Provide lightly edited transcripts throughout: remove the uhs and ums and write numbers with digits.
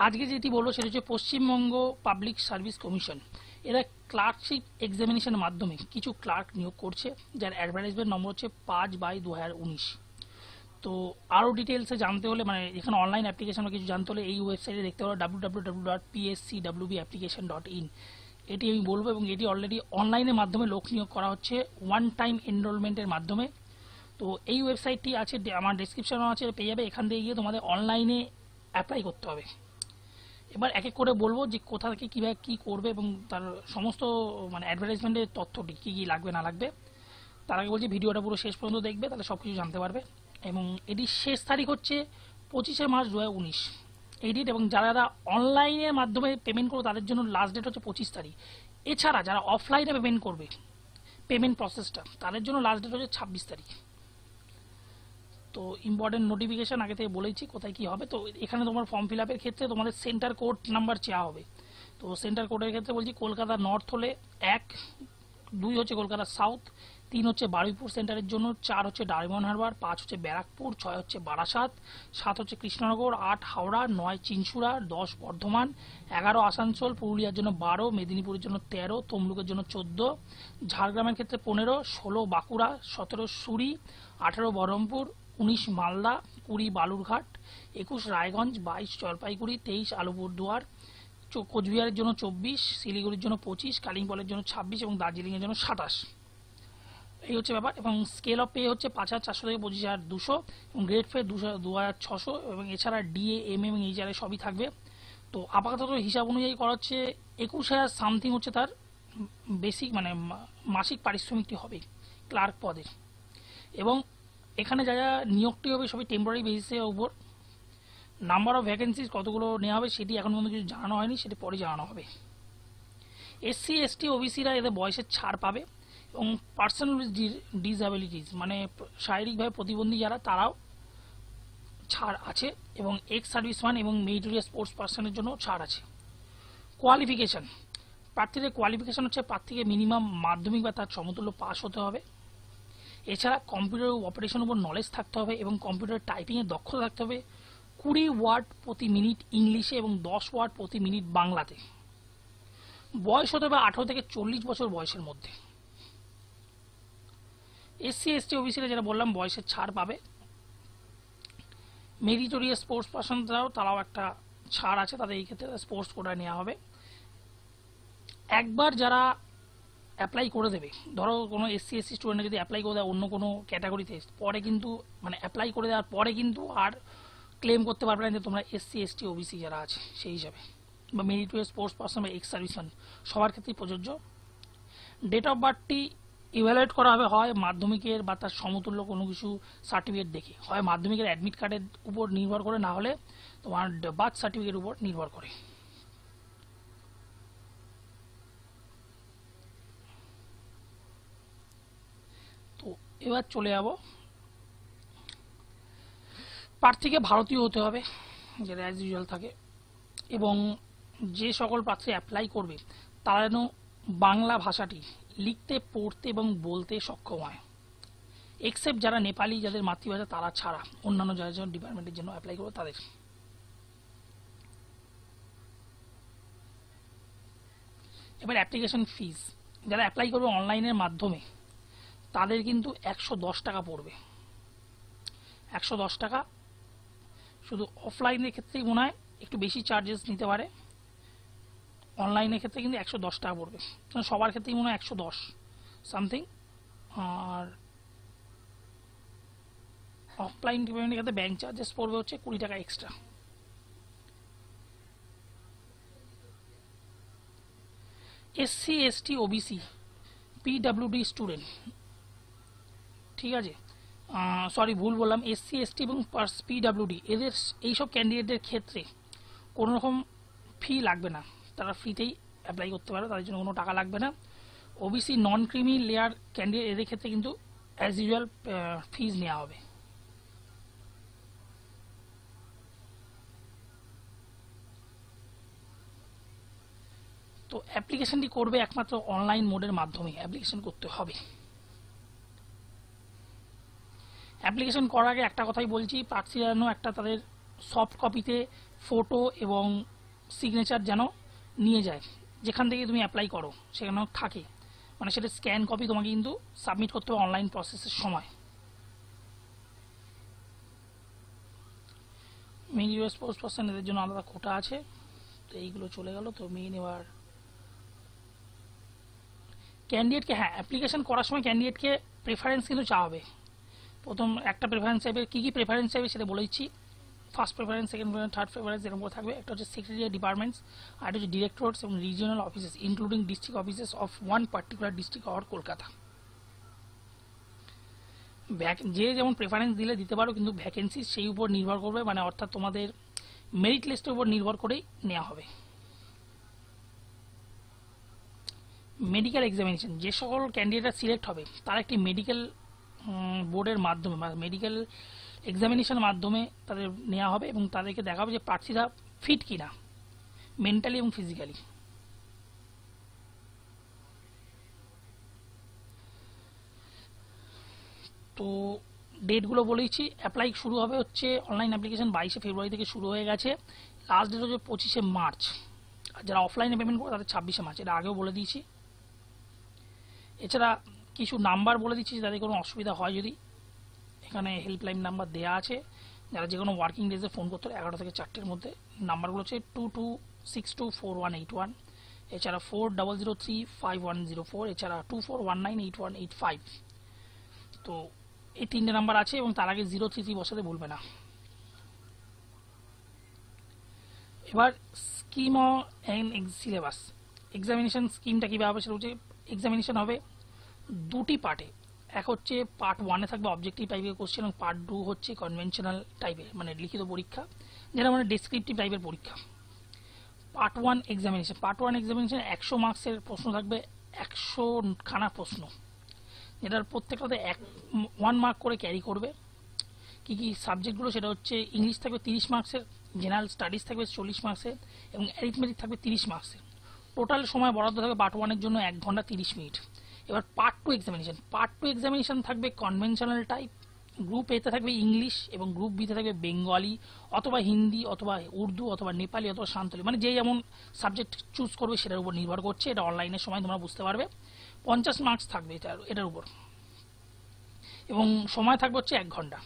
আজকে যেটি বলবো সেটা হচ্ছে পশ্চিমবঙ্গ পাবলিক সার্ভিস কমিশন। এরা ক্লার্কশিপ এক্সামিনেশনের মাধ্যমে কিছু ক্লার্ক নিয়োগ করছে, যার অ্যাডভার্টাইজমেন্ট নম্বর হচ্ছে 5/2019। তো আরও ডিটেলসে জানতে হলে, মানে এখানে অনলাইন অ্যাপ্লিকেশন কিছু জানতে হলে এই ওয়েবসাইটে দেখতে পারো www.pscwbapplication.in। এটি আমি বলবো, এবং এটি অলরেডি অনলাইনের মাধ্যমে লোক নিয়োগ করা হচ্ছে ওয়ান টাইম এনরোলমেন্টের মাধ্যমে। তো এই ওয়েবসাইটটি আছে, আমার ডেসক্রিপশনও আছে, পেয়ে যাবে। এখান থেকে গিয়ে তোমাদের অনলাইনে অ্যাপ্লাই করতে হবে। এবার এক এক করে বলবো যে কোথা থেকে কীভাবে কী করবে এবং তার সমস্ত মানে অ্যাডভার্টাইজমেন্টের তথ্যটি কী কী লাগবে না লাগবে। তার আগে বলছি ভিডিওটা পুরো শেষ পর্যন্ত দেখবে, তাহলে সব কিছু জানতে পারবে। এবং এটির শেষ তারিখ হচ্ছে 25শে মার্চ 2019 এই ডেট। এবং যারা অনলাইনের মাধ্যমে পেমেন্ট করবে তাদের জন্য লাস্ট ডেট হচ্ছে 25 তারিখ। এছাড়া যারা অফলাইনে পেমেন্ট করবে, পেমেন্ট প্রসেসটা, তাদের জন্য লাস্ট ডেট হচ্ছে 26 তারিখ। তো ইম্পর্টেন্ট নোটিফিকেশান আগে থেকে বলেছি কোথায় কী হবে। তো এখানে তোমার ফর্ম ফিল আপের ক্ষেত্রে তোমাদের সেন্টার কোড নাম্বার চাওয়া হবে। তো সেন্টার কোডের ক্ষেত্রে বলছি কলকাতা নর্থ হলে 1, 2 হচ্ছে কলকাতা সাউথ, 3 হচ্ছে বারুইপুর সেন্টারের জন্য, 4 হচ্ছে ডায়মন্ড হারবার, 5 হচ্ছে ব্যারাকপুর, 6 হচ্ছে বারাসাত, 7 হচ্ছে কৃষ্ণনগর, 8 হাওড়া, 9 চিনচুড়া, 10 বর্ধমান, 11 আসানসোল, পুরুলিয়ার জন্য 12, মেদিনীপুরের জন্য 13, তমলুকের জন্য 14, ঝাড়গ্রামের ক্ষেত্রে 15, 16 বাঁকুড়া, 17 সুরি, 18 বহরমপুর, 19 মালদা, 20 বালুরঘাট, 21 রায়গঞ্জ, 22 জলপাইগুড়ি, 23 আলিপুরদুয়ার, কোচবিহারের জন্য 24, শিলিগুড়ির জন্য 25, কালিম্পংয়ের জন্য 26 এবং দার্জিলিংয়ের জন্য 27। এই হচ্ছে ব্যাপার। এবং স্কেল অফ পে হচ্ছে 5,400 থেকে 25,200 এবং গ্রেড ফে 2,600 এবং এছাড়া ডিএ, এম এবং এইচআর সবই থাকবে। তো আপাতত হিসাব অনুযায়ী করা হচ্ছে 21,000 সামথিং হচ্ছে তার বেসিক মানে মাসিক পারিশ্রমিকটি হবে ক্লার্ক পদের। এবং এখানে যা যা নিয়োগটি হবে সবই টেম্পোরারি বেসিসের উপর। নাম্বার অফ ভ্যাকেন্সিজ কতগুলো নেওয়া হবে সেটি এখন পর্যন্ত কিছু জানানো হয়নি, সেটি পরে জানানো হবে। এসসি, এসটি, ওবিসিরা এদের বয়সের ছাড় পাবে এবং পার্সন উইথ ডিসএবিলিটিস মানে শারীরিকভাবে প্রতিবন্ধী যারা, তারাও ছাড় আছে। এবং এক্স সার্ভিসম্যান এবং মেরিটোরিয়াস স্পোর্টস পার্সনের জন্য ছাড় আছে। কোয়ালিফিকেশান, প্রার্থীদের কোয়ালিফিকেশান হচ্ছে প্রার্থীকে মিনিমাম মাধ্যমিক বা তার সমতুল্য পাস হতে হবে। এছাড়া কম্পিউটার অপারেশন উপর নলেজ থাকতে হবে এবং কম্পিউটার টাইপিংয়ে দক্ষতা থাকতে হবে। 20 ওয়ার্ড প্রতি মিনিট ইংলিশে এবং 10 ওয়ার্ড প্রতি মিনিট বাংলাতে। বয়স হতে হবে 18 থেকে 40 বছর বয়সের মধ্যে। এসসি, এসটি, ওবিসিরা যেটা বললাম বয়সের ছাড় পাবে। মেরিটোরিয়াস স্পোর্টস পার্সনরাও তারাও একটা ছাড় আছে, তাদের এই ক্ষেত্রে স্পোর্টস কোটা নেওয়া হবে। একবার যারা অ্যাপ্লাই করে দেবে, ধরো কোনো এসসি, এসসি স্টুডেন্ট যদি অ্যাপ্লাই করে দেয় অন্য কোনো ক্যাটাগরিতে, পরে কিন্তু মানে অ্যাপ্লাই করে দেওয়ার পরে কিন্তু আর ক্লেম করতে পারবে না যে তোমরা এসসি, এসটি, ওবিসি যারা আছে সেই হিসাবে, বা মেরিটোরিয়াস স্পোর্টস পার্সন বা এক্স সার্ভিসম্যান সবার ক্ষেত্রেই প্রযোজ্য। ডেট অফ বার্থটি ইভ্যালুয়েট করা হবে হয় মাধ্যমিকের বা তার সমতুল্য কোনো কিছু সার্টিফিকেট দেখে, হয় মাধ্যমিকের অ্যাডমিট কার্ডের উপর নির্ভর করে, না হলে তোমার বার্থ সার্টিফিকেটের উপর নির্ভর করে। তো এবার চলে যাব, প্রার্থীকে ভারতীয় হতে হবে যেটা অ্যাজ ইউজুয়াল থাকে। এবং যে সকল প্রার্থী অ্যাপ্লাই করবে তারা যেন বাংলা ভাষাটি লিখতে, পড়তে এবং বলতে সক্ষম হয়, এক্সেপ্ট যারা নেপালি যাদের মাতৃভাষা তারা ছাড়া অন্যান্য যারা যেন ডিপার্টমেন্টের জন্য অ্যাপ্লাই করবে তাদের। এবার অ্যাপ্লিকেশন ফিস, যারা অ্যাপ্লাই করবে অনলাইনের মাধ্যমে তাদের কিন্তু 110 টাকা পড়বে। 110 টাকা। শুধু অফলাইনের ক্ষেত্রেই মনে হয় একটু বেশি চার্জেস নিতে পারে, অনলাইনের ক্ষেত্রে কিন্তু 110 টাকা পড়বে। সবার ক্ষেত্রেই মনে হয় 110 সামথিং। আর অফলাইন পেমেন্টের ক্ষেত্রে ব্যাঙ্ক চার্জেস পড়বে হচ্ছে 20 টাকা extra. SC, ST, OBC, PWD student, ঠিক আছে, সরি ভুল বললাম, এসসি, এসটি এবং পিডাব্লিউডি এদের এইসব ক্যান্ডিডেটের ক্ষেত্রে কোনো রকম ফি লাগবে না, তারা ফ্রিতেই অ্যাপ্লাই করতে পারে, তাদের জন্য কোনো টাকা লাগবে না। OBC non creamy layer candidate এদের ক্ষেত্রে কিন্তু অ্যাজ ইউজুয়াল ফিজ নেওয়া হবে। তো অ্যাপ্লিকেশনটি করবে একমাত্র অনলাইন মোডের মাধ্যমে অ্যাপ্লিকেশন করতে হবে। অ্যাপ্লিকেশন করার আগে একটা কথাই বলছি, প্রার্থীরা যেন একটা তাদের সফট কপিতে ফটো এবং সিগনেচার যেন নিয়ে যায়, যেখান থেকে তুমি অ্যাপ্লাই করো সেখানেও থাকে, মানে সেটা স্ক্যান কপি তোমাকে কিন্তু সাবমিট করতে হবে অনলাইন প্রসেসের সময়। মেইন ইউএস পোস্ট পার্সন এদের জন্য আলাদা কোটা আছে। তো এইগুলো চলে গেল। তো মেইন এবার ক্যান্ডিডেটকে, হ্যাঁ অ্যাপ্লিকেশন করার সময় ক্যান্ডিডেটকে প্রেফারেন্স কিন্তু চাওয়া হবে। প্রথম একটা প্রেফারেন্স চাইবে, কী কী প্রেফারেন্স চাইবে সেটা বলে দিচ্ছি। First preference, second preference, third preference এরকম করে থাকবে। একটা হচ্ছে সেক্রেটারিয়েট ডিপার্টমেন্টস, আর একটা হচ্ছে ডিরেক্টরেটস এবং regional offices including district offices of one particular district or Kolkata. যে যেমন প্রেফারেন্স দিতে পারো, কিন্তু ভ্যাকেন্সি সেই উপর নির্ভর করবে, মানে অর্থাৎ তোমাদের মেরিট লিস্টের উপর নির্ভর করেই নেওয়া হবে। মেডিকেল এক্সামিনেশন, যে সকল ক্যান্ডিডেটরা সিলেক্ট হবে তারা একটি মেডিকেল বোর্ডের মাধ্যমে বা মেডিকেল এক্সামিনেশনের মাধ্যমে তাদের নেওয়া হবে এবং তাদেরকে দেখা হবে যে প্রার্থীরা ফিট কিনা মেন্টালি এবং ফিজিক্যালি। তো ডেটগুলো বলেইছি। অ্যাপ্লাই শুরু হবে হচ্ছে অনলাইন অ্যাপ্লিকেশন 22শে ফেব্রুয়ারি থেকে শুরু হয়ে গেছে। লাস্ট ডেট হচ্ছে 25শে মার্চ। আর যারা অফলাইনে পেমেন্ট করে তাদের 26শে মার্চ, এটা আগেও বলে দিয়েছি। এছাড়া কিছু নাম্বার বলে দিচ্ছি, যাদের কোনো অসুবিধা হয় যদি, এখানে হেল্পলাইন নাম্বার দেওয়া আছে, যারা যে কোনো ওয়ার্কিং ডেজে ফোন করতে হবে 11টা থেকে 4টের মধ্যে। নাম্বারগুলো হচ্ছে 22624181, এছাড়া 40035104, এছাড়া 24198185। তো এই 3টে নাম্বার আছে এবং তার আগে 033 বসাতে ভুলবে না। এবার স্কিম অ্যান্ড সিলেবাস, এক্সামিনেশন স্কিমটা কীভাবে হবে সেটা হচ্ছে, এক্সামিনেশন হবে দুটি পার্টে। এক হচ্ছে পার্ট 1-এ থাকবে অবজেক্টিভ টাইপের কোশ্চেন এবং পার্ট 2 হচ্ছে কনভেনশনাল টাইপের, মানে লিখিত পরীক্ষা, যেটা মানে ডেসক্রিপটিভ টাইপের পরীক্ষা। পার্ট 1 এক্সামিনেশন, 100 মার্কসের প্রশ্ন থাকবে, 100খানা প্রশ্ন, যেটার প্রত্যেকটাতে 1 মার্ক করে ক্যারি করবে। কী কী সাবজেক্টগুলো সেটা হচ্ছে, ইংলিশ থাকবে 30 মার্কসের, জেনারেল স্টাডিজ থাকবে 40 মার্কসের এবং অ্যারিথমেটিক থাকবে 30 মার্কসের। টোটাল সময় বরাদ্দ থাকবে পার্ট 1-এর জন্য 1 ঘন্টা 30 মিনিট। এবার পার্ট 2 এক্সামিনেশন, পার্ট 2 এক্সামিনেশন থাকবে কনভেনশনাল টাইপ। গ্রুপ এতে থাকবে ইংলিশ এবং গ্রুপ বিতে থাকবে বেঙ্গলি অথবা হিন্দি অথবা উর্দু অথবা নেপালি অথবা সাঁওতালি, মানে যে যেমন সাবজেক্ট চুজ করবে সেটার উপর নির্ভর করছে। এটা অনলাইনের সময় তোমরা বুঝতে পারবে। 50 মার্কস থাকবে এটার উপর এবং সময় থাকবে হচ্ছে 1 ঘন্টা।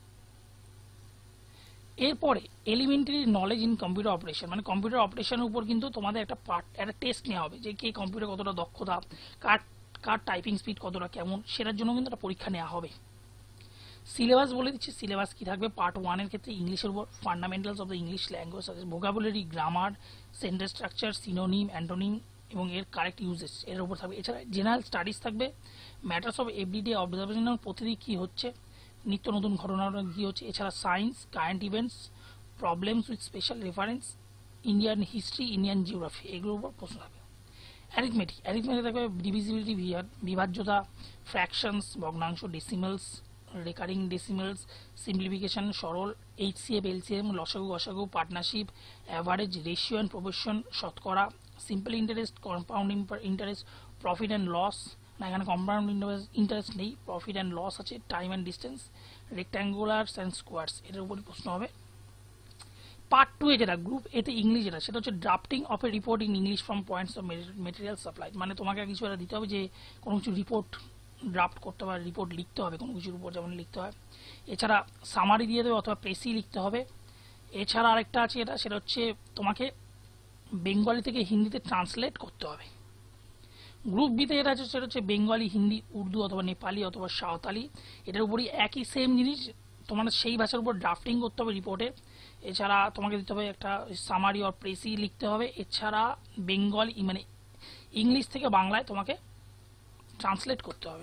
এরপরে elementary knowledge in computer operation, মানে কম্পিউটার অপারেশনের উপর কিন্তু তোমাদের একটা টেস্ট নেওয়া হবে, যে কে কম্পিউটার কতটা দক্ষতা, কার টাইপিং স্পিড কতটা কেমন, সেটার জন্য কিন্তু একটা পরীক্ষা নেওয়া হবে। সিলেবাস বলে দিচ্ছি, সিলেবাস কি থাকবে। পার্ট 1-এর ক্ষেত্রে ইংলিশের উপর fundamentals of the English language, vocabulary, grammar, sentence structure, synonym, antonym এবং এর কারেক্ট ইউজেস এর উপর থাকবে। এছাড়া জেনারেল স্টাডিজ থাকবে, ম্যাটার্স অফ এভরিডে অবজারভেশন, প্রতিদিন কী হচ্ছে, নিত্য নতুন ঘটনা কী হচ্ছে। এছাড়া science, current events, problems with special reference, Indian history, Indian geography, এগুলোর উপর প্রশ্ন থাকবে। অ্যারিথমেটিক থাকবে ডিভিজিবিলিটি, বিভাজ্যতা, ফ্র্যাকশনস, ভগ্নাংশ, ডেসিমালস, রেকারিং ডেসিমালস, সিম্পলিফিকেশন, সরল, HCF, LCM, লসাগু, গসাগু, partnership, average, ratio and proportion, শতকরা, simple interest, compound interest, profit and loss, না এখানে কম্পাউন্ড ইন্টারেস্ট নেই, প্রফিট অ্যান্ড লস আছে, time and distance, rectangulars and squares, এটার উপরই প্রশ্ন হবে। পার্ট 2-এ যেটা গ্রুপ এতে ইংলিশ, যেটা সেটা হচ্ছে drafting of a report in English from points of material supply, মানে তোমাকে কিছু একটা দিতে হবে যে কোনো কিছু রিপোর্ট ড্রাফট করতে হবে, রিপোর্ট লিখতে হবে কোনো কিছুর উপর, যেমন লিখতে হয়। এছাড়া সামারি দিয়ে দেবে অথবা প্রেসি লিখতে হবে। এছাড়া আরেকটা আছে, সেটা হচ্ছে তোমাকে বেঙ্গলি থেকে হিন্দিতে ট্রান্সলেট করতে হবে। গ্রুপ বিতে যেটা আছে সেটা হচ্ছে বেঙ্গলি, হিন্দি, উর্দু অথবা নেপালি অথবা সাঁওতালি, এটার উপরই একই সেম জিনিস, তোমার সেই ভাষার উপর ড্রাফটিং করতে হবে রিপোর্টে। এছাড়া তোমাকে দিতে হবে একটা সামারি অর প্রেসি লিখতে হবে। এছাড়া বেঙ্গলি মানে ইংলিশ থেকে বাংলায় তোমাকে ট্রান্সলেট করতে হবে।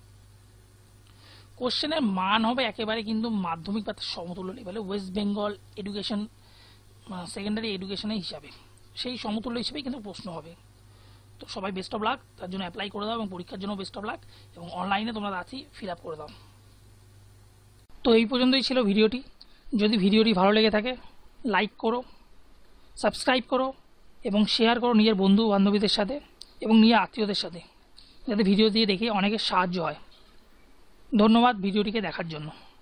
কোশ্চেনের মান হবে একেবারে কিন্তু মাধ্যমিক বা সমতুল্য লেভেলে, ওয়েস্ট বেঙ্গল এডুকেশন সেকেন্ডারি এডুকেশনের হিসাবে, সেই সমতুল্য হিসেবেই কিন্তু প্রশ্ন হবে। তো সবাই বেস্ট অফ লাক, তার জন্য অ্যাপ্লাই করে দাও এবং পরীক্ষার জন্য বেস্ট অফ লাক, এবং অনলাইনে তোমরা তাড়াতাড়ি ফিল আপ করে দাও। তো এই পর্যন্তই ছিল ভিডিওটি। যদি ভিডিওটি ভালো লেগে থাকে লাইক করো, সাবস্ক্রাইব করো এবং শেয়ার করো নিজের বন্ধু বান্ধবীদের সাথে এবং নিজের আত্মীয়দের সাথে, যাতে ভিডিও দিয়ে দেখে অনেকের সাহায্য হয়। ধন্যবাদ ভিডিওটিকে দেখার জন্য।